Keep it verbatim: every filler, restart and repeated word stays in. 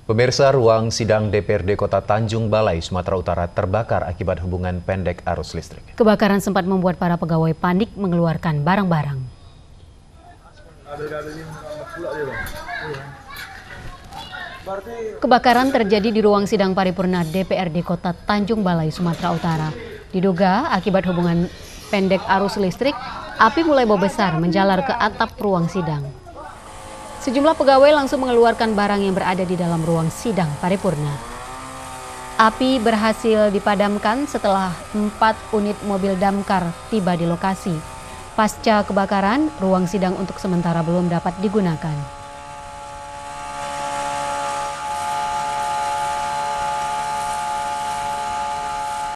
Pemirsa, ruang sidang D P R D Kota Tanjung Balai, Sumatera Utara terbakar akibat hubungan pendek arus listrik. Kebakaran sempat membuat para pegawai panik mengeluarkan barang-barang. Kebakaran terjadi di ruang sidang paripurna D P R D Kota Tanjung Balai, Sumatera Utara. Diduga akibat hubungan pendek arus listrik, api mulai membesar menjalar ke atap ruang sidang. Sejumlah pegawai langsung mengeluarkan barang yang berada di dalam ruang sidang paripurna. Api berhasil dipadamkan setelah empat unit mobil damkar tiba di lokasi. Pasca kebakaran, ruang sidang untuk sementara belum dapat digunakan.